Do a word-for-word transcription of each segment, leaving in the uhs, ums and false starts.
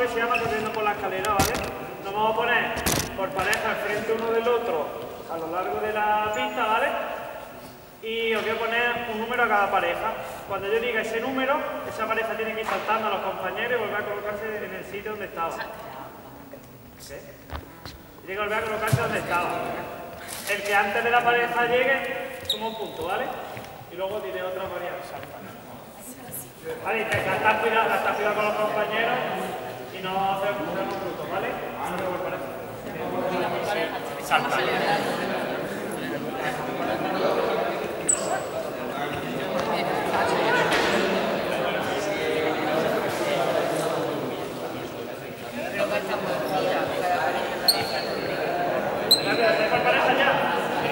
que se llama corriendo por la escalera, ¿vale? Nos vamos a poner por pareja al frente uno del otro a lo largo de la pista, ¿vale? Y os voy a poner un número a cada pareja. Cuando yo diga ese número, esa pareja tiene que ir saltando a los compañeros y volver a colocarse en el sitio donde estaba. ¿Qué? Tiene que volver a colocarse donde estaba. El que antes de la pareja llegue, suma un punto, ¿vale? Y luego diré otra variante. Vale, gastar cuidado, gastar cuidado con los compañeros y no hacer un bruto, ¿vale? Salta. ¿Por pareja ya?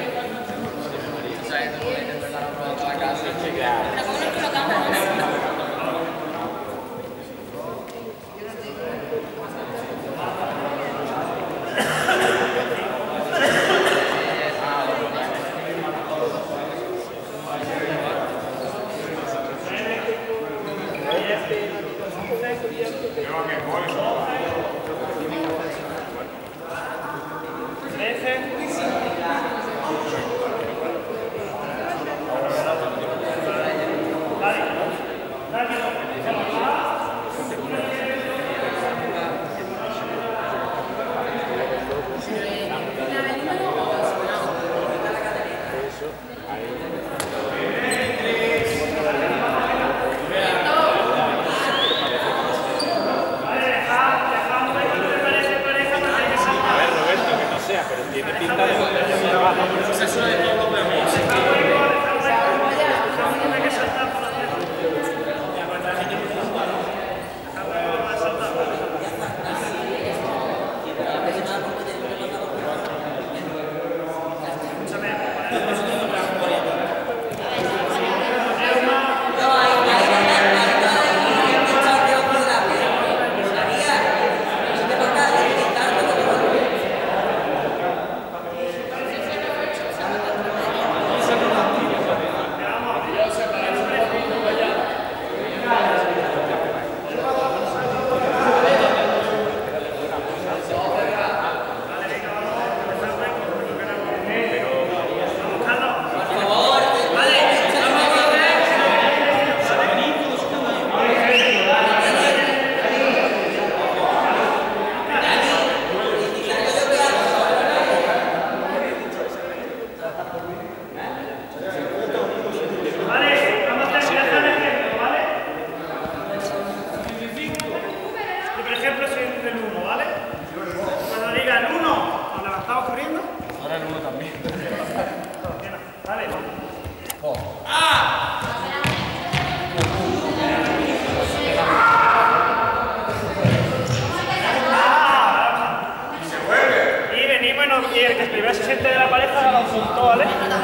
Y el que primero se siente de la pareja gana un punto, ¿vale?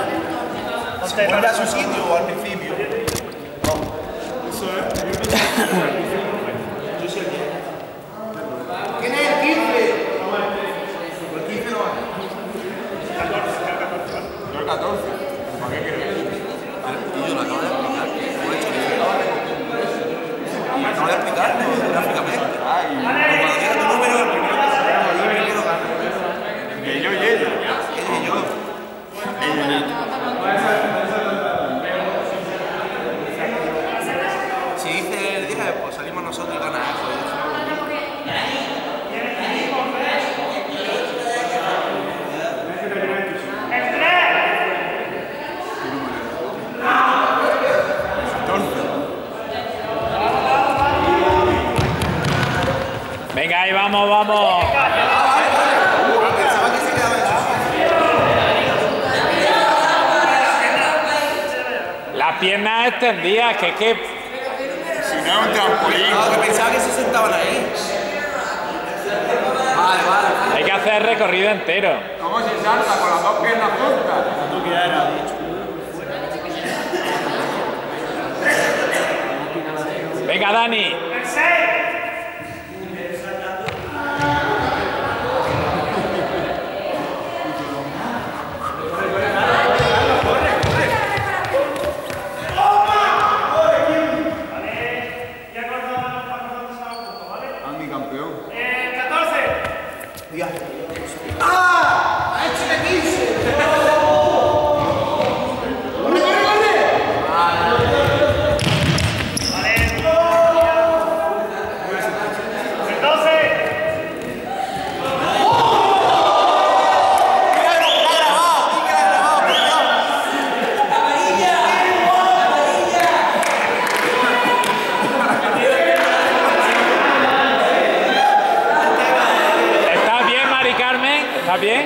¿Se vuelve a su sitio o al principio? No. Eso es. Yo soy el diez. ¿Quién es el quince? El quince no es. catorce, el catorce. Yo el catorce. ¿Para qué crees? Y yo lo acabo de explicar. Lo he hecho Lo acabo de explicar gráficamente. Cuando diga tu número, el primero que se vea, el primero gana. Que yo y ella. Ella y yo. Ella y ella. Si dice el diez, pues salimos nosotros y gana eso. Venga, ahí vamos, vamos. Las piernas extendidas, que es que... Si no es un trampolín. No, que pensaba que se sentaban ahí. Vale, vale. Hay que hacer el recorrido entero. ¿Cómo se salta? Con las dos piernas juntas. Tú quieras, dicho. Venga, Dani. Ah, mi campeón. ¡Ah! ¡Ha hecho de quince! ¡Corre, corre, corre! ¿Está bien?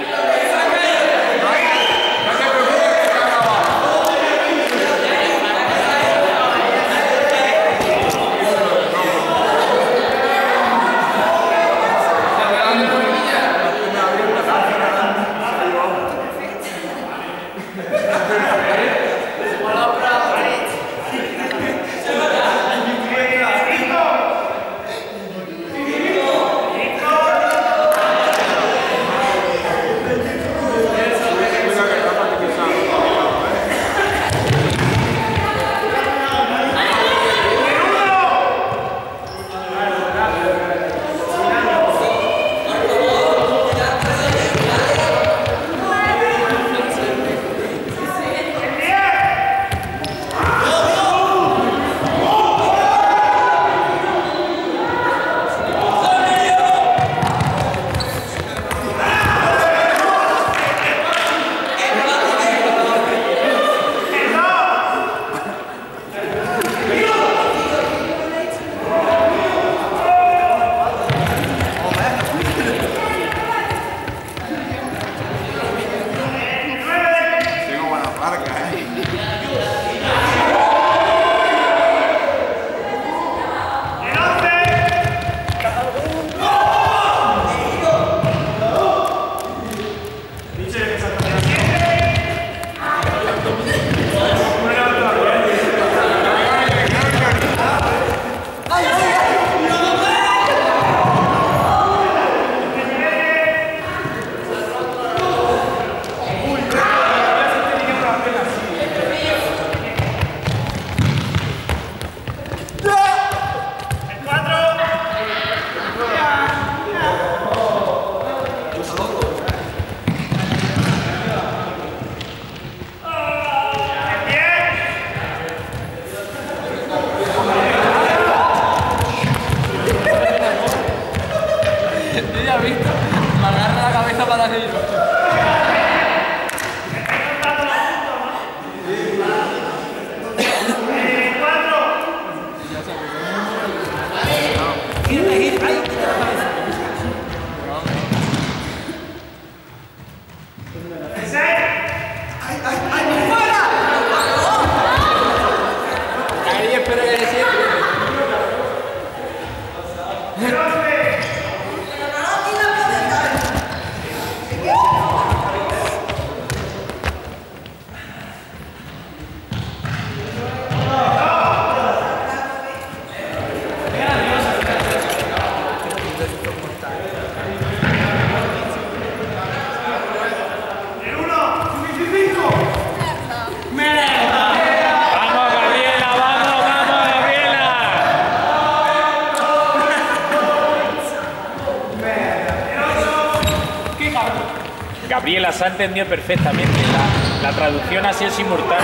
Gabriela se ha entendido perfectamente. La, la traducción ha sido simultánea.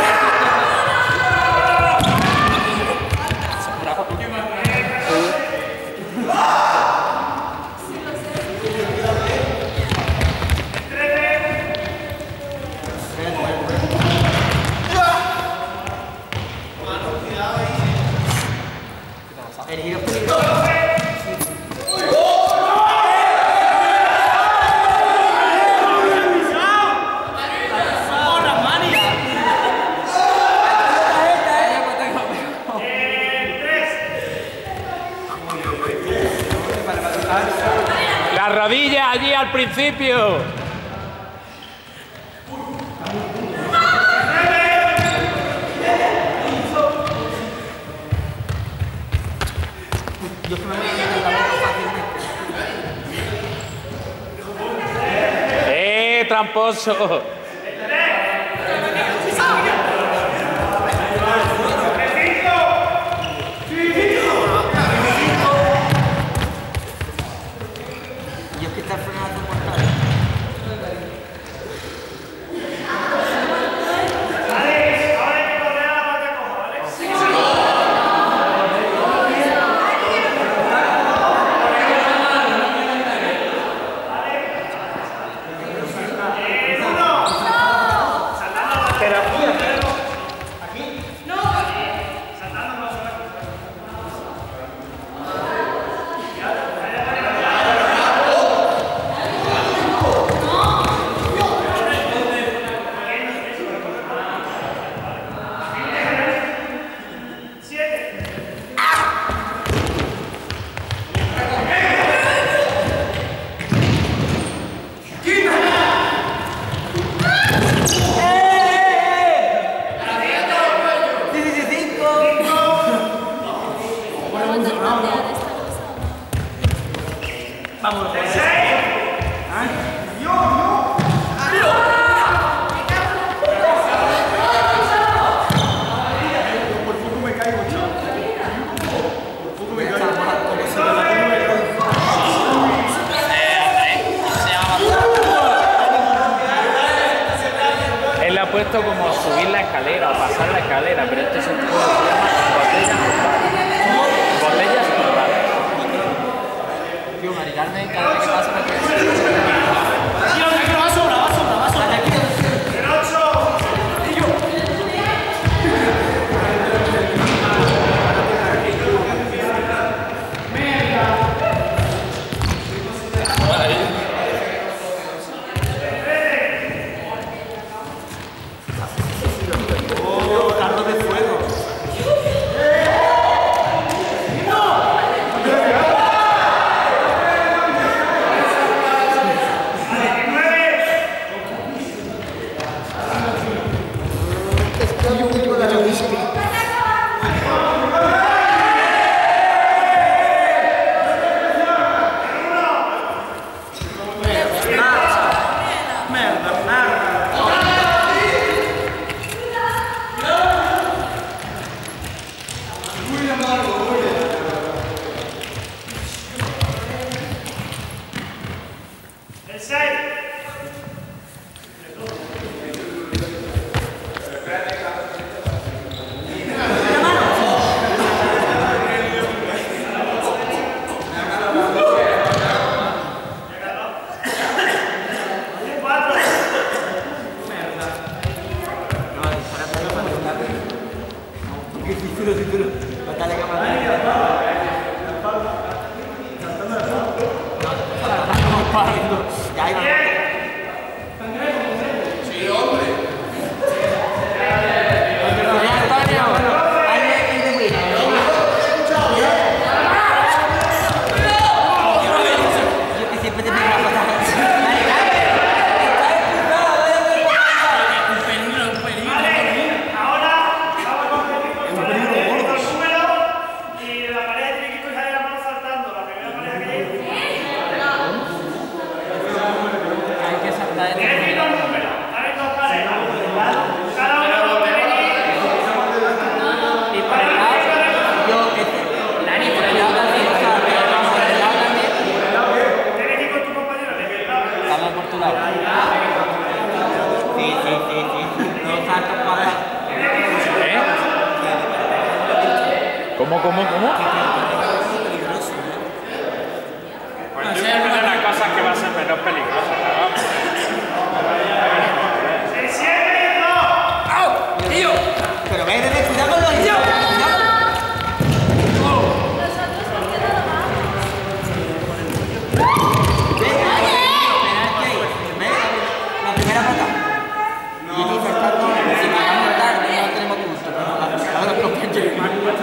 Las rodillas allí al principio. ¡Eh, tramposo! Yo que está frenando por Vamos, Él le ha puesto como subir la escalera o pasar la escalera, pero esto se llama botellas curvadas. Botellas curvadas. Tío, Mari Carmen, cada vez que pasa me queda. va a sobrar, va a sobrar, va a sobrar. ¿Cómo, cómo, cómo? Pues yo creo que es una cosa que va a ser menos peligrosa, ¿no? ¡Tío! Pero ve, ve, cuidado con los tíos. La primera pata. Y tú saltando, si me van a matar, no tenemos punto. Ahora los pinches.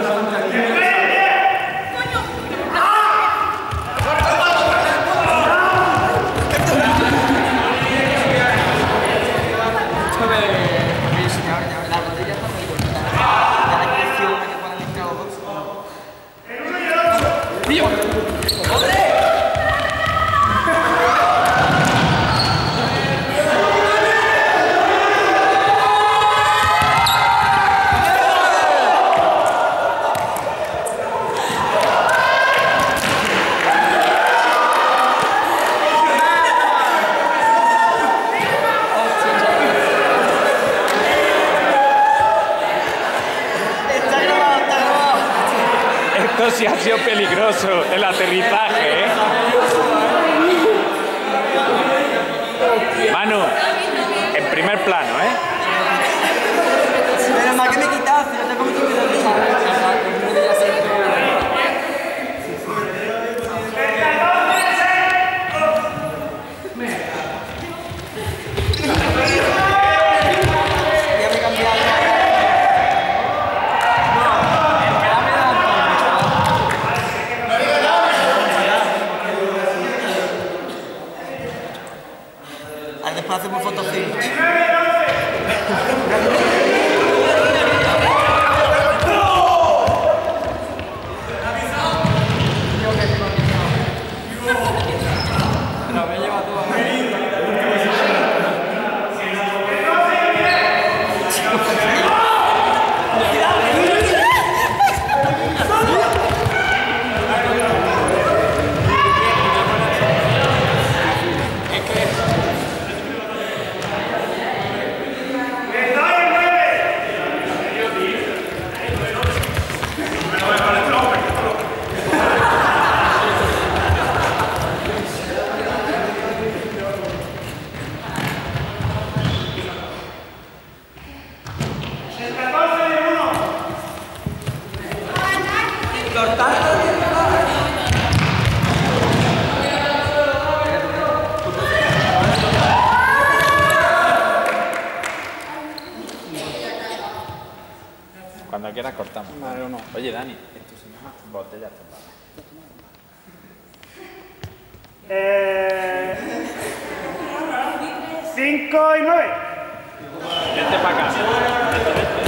Esto sí ha sido peligroso, el aterrizaje, ¿eh? Manu, en primer plano, ¿eh? Pero más que me he quitado, si no te comes un video de después hacemos fotos finish. quieras cortamos. Vale, o no. Oye, Dani, esto se llama botella tumbada. Eh... cinco y nueve. Vente para acá. Vente, vente.